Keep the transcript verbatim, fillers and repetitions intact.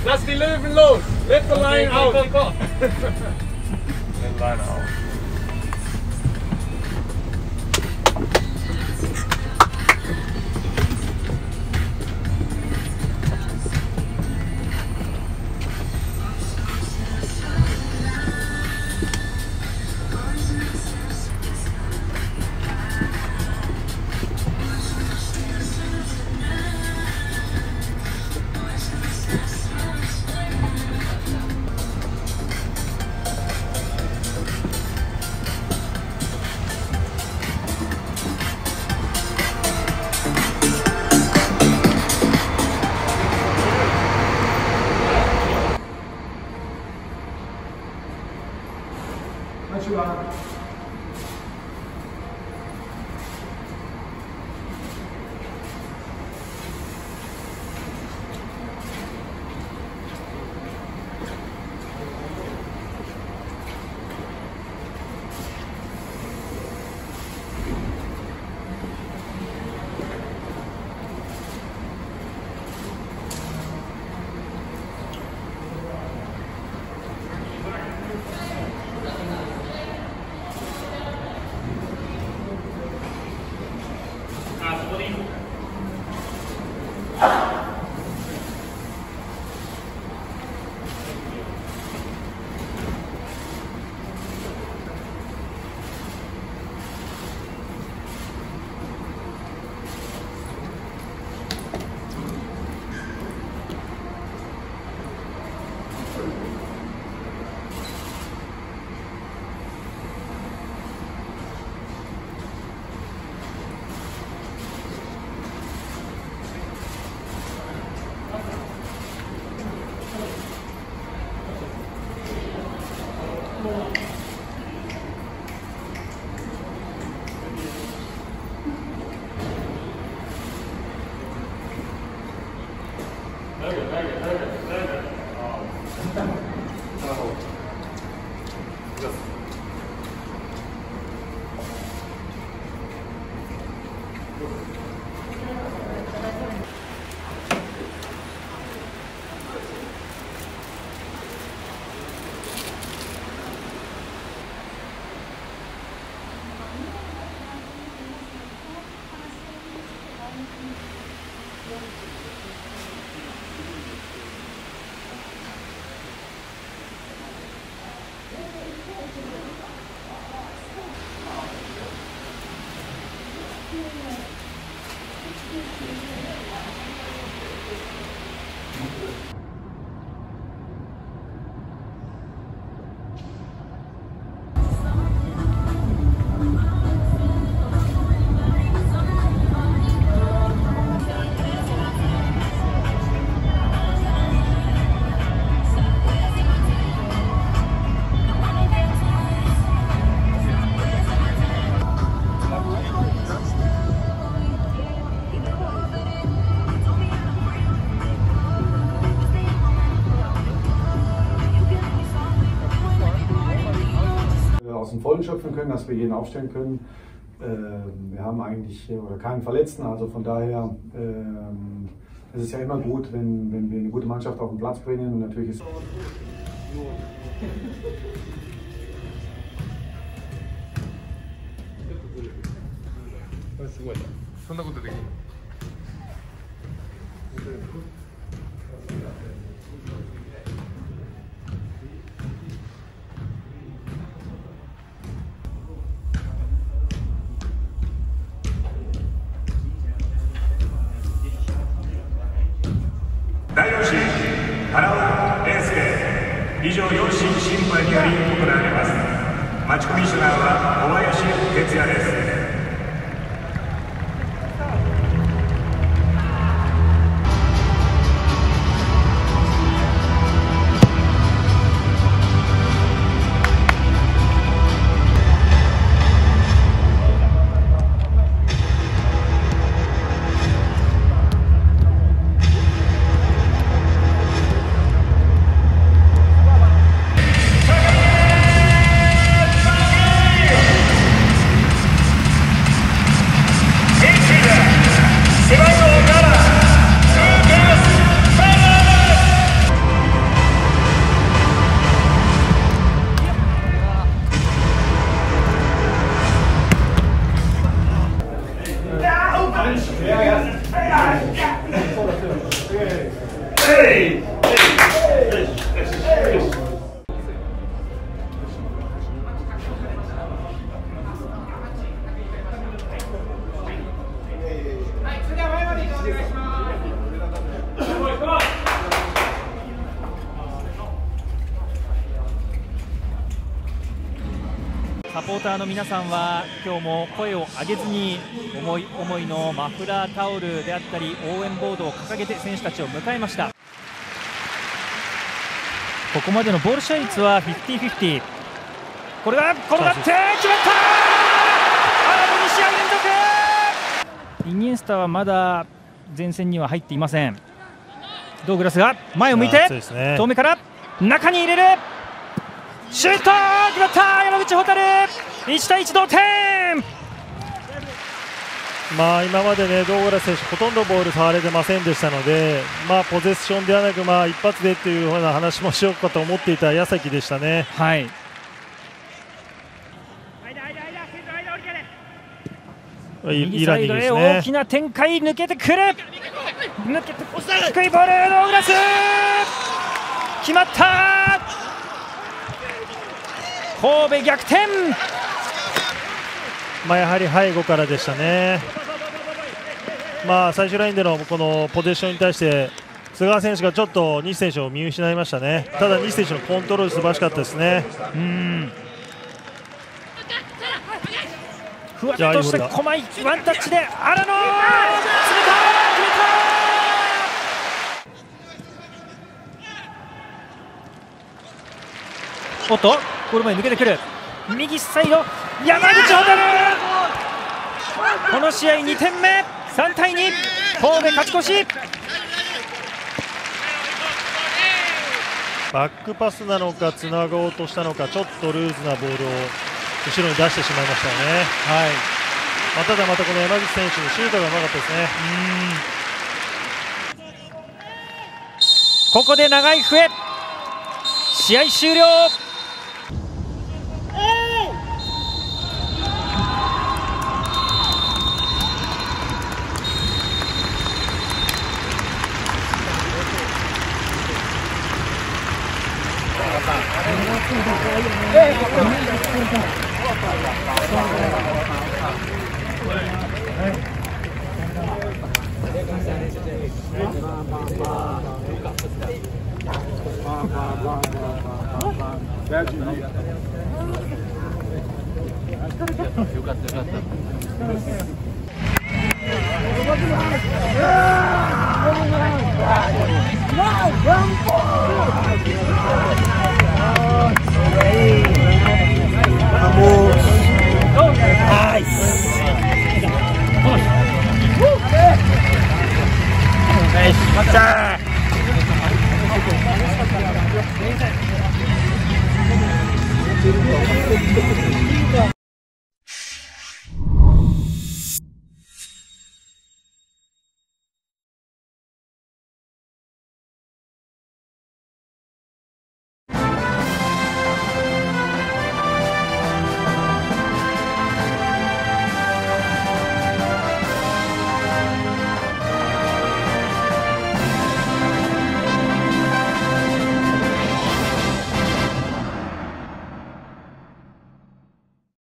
Lass die Löwen los. Let the lion out. Let the lion out. Aus dem Vollen schöpfen können, dass wir jeden aufstellen können. Wir haben eigentlich oder keinen Verletzten, also von daher es ist ja immer gut, wenn, wenn wir eine gute Mannschaft auf den Platz bringen. Und natürlich ist だいよん審、原尾英介、以上よん審審判により行われます。マッチコミッショナーは小林哲也です。 サポーターの皆さんは今日も声を上げずに思い思いのマフラータオルであったり応援ボードを掲げて選手たちを迎えました。ここまでのボール支配率はフィフティーフィフティー。これが転がって決まった。あに試合連続。イニエスタはまだ前線には入っていません。ドーグラスが前を向いて、ね、遠目から中に入れる。シュート決まった。山口蛍いちたいいち同点。 まあ今までねドーグラス選手ほとんどボール触れてませんでしたので、まあポゼッションではなくまあ一発でというような話もしようかと思っていた矢先でしたね。 はい。右サイドへ大きな展開、抜けてくる。抜けて低いボール、ドーグラス決まった。神戸逆転。 まあやはり背後からでしたね。まあ最終ラインでのこのポゼッションに対して菅川選手がちょっと西選手を見失いましたね。ただ西選手のコントロール素晴らしかったですね。 うん、ふわっとして細いワンタッチで荒野詰めた決めた。おっとゴール前抜けてくる。右サイド山口蛍、この試合にてんめ、さんたいに神戸勝ち越し。 バックパスなのかつなごうとしたのか、ちょっとルーズなボールを後ろに出してしまいましたよね。 はい。 まあ、ただまたこの山口選手のシュートがうまかったですね。 うん、ここで長い笛、試合終了。Nice.